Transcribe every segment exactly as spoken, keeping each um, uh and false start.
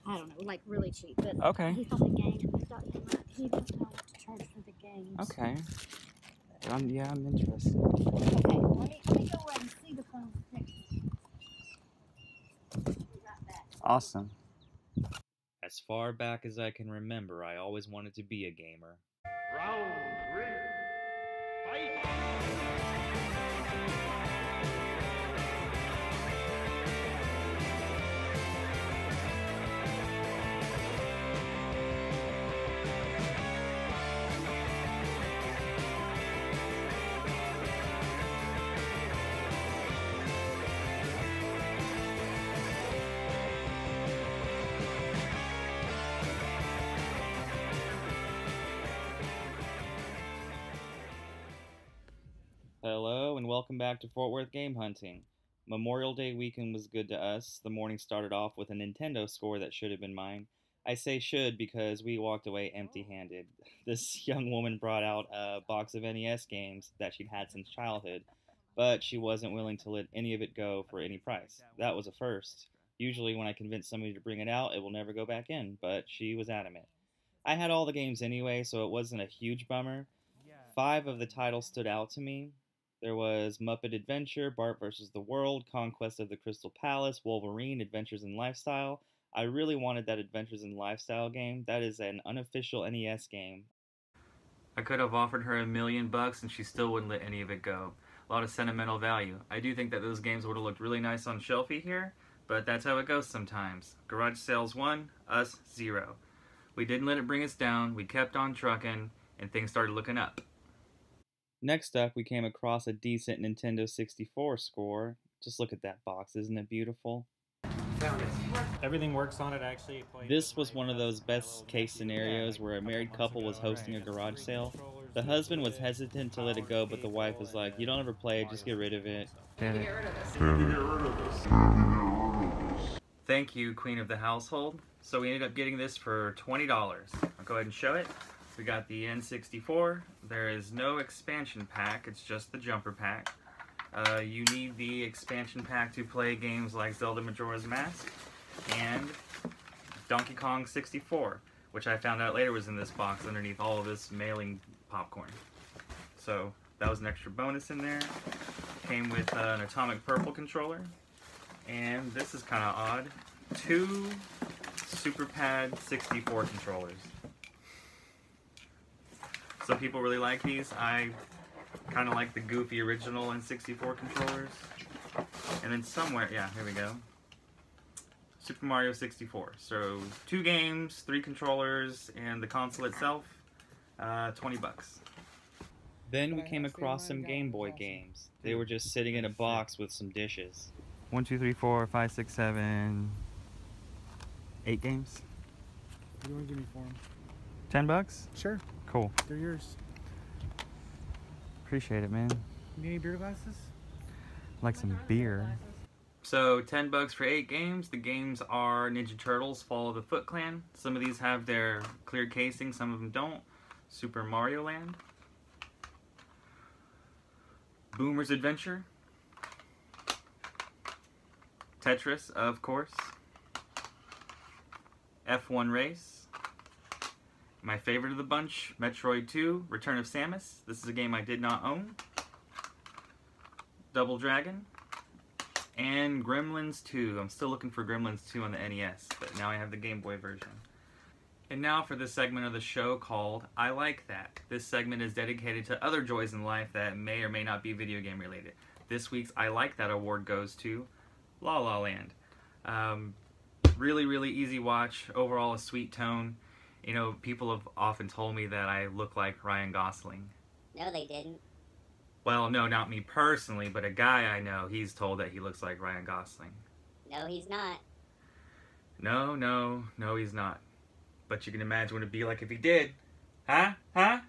I don't know, like really cheap. But okay. he thought the games, he thought he might, he didn't know what to charge for the games. Okay. Um, yeah, I'm interested. Okay, let me, let me go away and see the phone picture. Awesome. As far back as I can remember, I always wanted to be a gamer. Round three, fight! Hello and welcome back to Fort Worth Game Hunting. Memorial Day weekend was good to us. The morning started off with a Nintendo score that should have been mine. I say should because we walked away empty-handed. This young woman brought out a box of N E S games that she'd had since childhood, but she wasn't willing to let any of it go for any price. That was a first. Usually when I convince somebody to bring it out, it will never go back in, but she was adamant. I had all the games anyway, so it wasn't a huge bummer. Five of the titles stood out to me. There was Muppet Adventure, Bart versus the World, Conquest of the Crystal Palace, Wolverine, Adventures in Lifestyle. I really wanted that Adventures in Lifestyle game. That is an unofficial N E S game. I could have offered her a million bucks and she still wouldn't let any of it go. A lot of sentimental value. I do think that those games would have looked really nice on shelfie here, but that's how it goes sometimes. Garage sales one, us zero. We didn't let it bring us down, we kept on trucking, and things started looking up. Next up, we came across a decent Nintendo sixty-four score. Just look at that box, isn't it beautiful? Found it. Everything works on it, actually. This was one of those best case scenarios where a married couple was hosting a garage sale. The husband was hesitant to let it go, but the wife was like, you don't ever play it, just get rid of it. Get rid of this. Thank you, Queen of the Household. So we ended up getting this for twenty dollars. I'll go ahead and show it. We got the N sixty-four. There is no expansion pack, it's just the jumper pack. Uh, you need the expansion pack to play games like Zelda Majora's Mask and Donkey Kong sixty-four, which I found out later was in this box underneath all of this mailing popcorn. So that was an extra bonus in there. Came with uh, an Atomic Purple controller. And this is kind of odd. Two Super Pad sixty-four controllers. Some people really like these. I kind of like the goofy original N sixty-four controllers. And then somewhere, yeah, here we go. Super Mario sixty-four. So two games, three controllers, and the console itself, uh, twenty bucks. Then we came across some Gameboy games. They were just sitting in a box with some dishes. One, two, three, four, five, six, seven, eight games. What do you want to give me for them? Ten bucks? Sure. Cool. They're yours. Appreciate it, man. You need any beer glasses? Like some beer. So ten bucks for eight games. The games are Ninja Turtles, Fall of the Foot Clan. Some of these have their clear casing, some of them don't. Super Mario Land. Boomer's Adventure. Tetris, of course. F one Race. My favorite of the bunch, Metroid two, Return of Samus. This is a game I did not own. Double Dragon. And Gremlins two. I'm still looking for Gremlins two on the N E S, but now I have the Game Boy version. And now for this segment of the show called I Like That. This segment is dedicated to other joys in life that may or may not be video game related. This week's I Like That award goes to La La Land. Um, really, really easy watch. Overall, a sweet tone. You know, people have often told me that I look like Ryan Gosling. No, they didn't. Well, no, not me personally, but a guy I know, he's told that he looks like Ryan Gosling. No, he's not. No, no, no, he's not. But you can imagine what it'd be like if he did. Huh? Huh?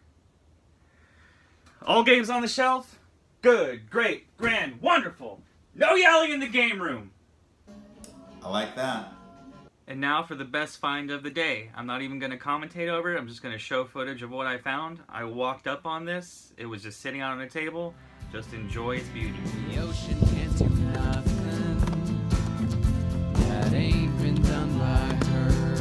All games on the shelf? Good, great, grand, wonderful. No yelling in the game room. I like that. And now for the best find of the day. I'm not even going to commentate over it. I'm just going to show footage of what I found. I walked up on this. It was just sitting out on a table. Just enjoy its beauty. The ocean can't do nothing that ain't been done by her.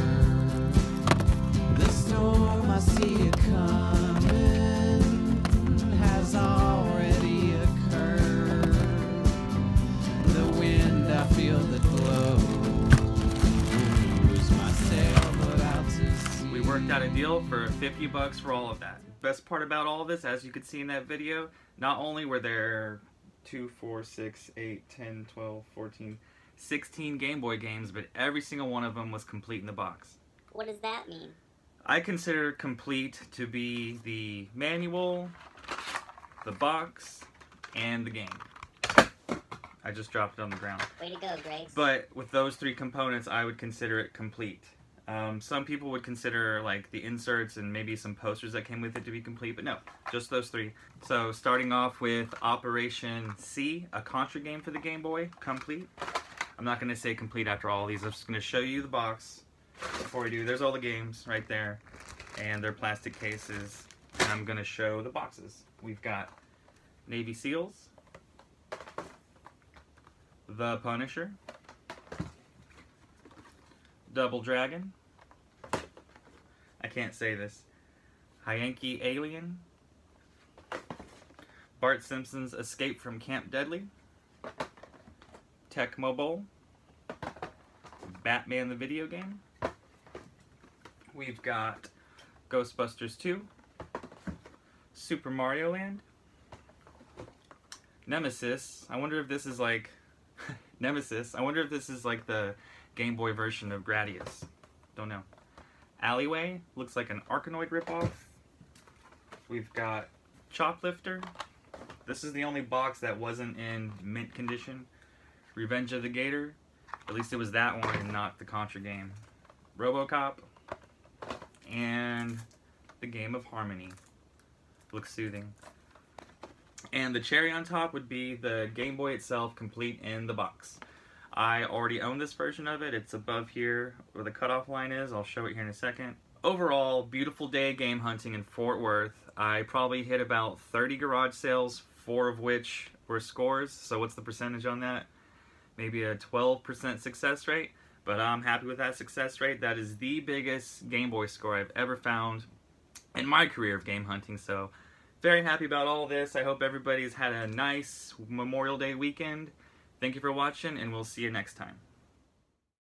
got a deal for fifty bucks for all of that. Best part about all of this, as you could see in that video, not only were there two, four, six, eight, ten, twelve, fourteen, sixteen Game Boy games, but every single one of them was complete in the box. What does that mean? I consider complete to be the manual, the box, and the game. I just dropped it on the ground. Way to go, Grace. But with those three components, I would consider it complete. Um, some people would consider like the inserts and maybe some posters that came with it to be complete, but no, just those three. So starting off with Operation C, a Contra game for the Game Boy, complete. I'm not going to say complete after all of these. I'm just going to show you the box before we do. There's all the games right there, and their plastic cases. And I'm going to show the boxes. We've got Navy SEALs, The Punisher, Double Dragon, I can't say this, Hyankee Alien, Bart Simpson's Escape from Camp Deadly, Tecmo Bowl, Batman the video game, we've got Ghostbusters two, Super Mario Land, Nemesis. I wonder if this is like Nemesis. I wonder if this is like the Game Boy version of Gradius. Don't know. Alleyway. Looks like an Arkanoid ripoff. We've got Choplifter. This is the only box that wasn't in mint condition. Revenge of the Gator. At least it was that one and not the Contra game. RoboCop. And the Game of Harmony. Looks soothing. And the cherry on top would be the Game Boy itself, complete in the box. I already own this version of it. It's above here where the cutoff line is. I'll show it here in a second. Overall, beautiful day game hunting in Fort Worth. I probably hit about thirty garage sales, four of which were scores. So what's the percentage on that? Maybe a twelve percent success rate. But I'm happy with that success rate. That is the biggest Game Boy score I've ever found in my career of game hunting. So very happy about all this. I hope everybody's had a nice Memorial Day weekend. Thank you for watching, and we'll see you next time.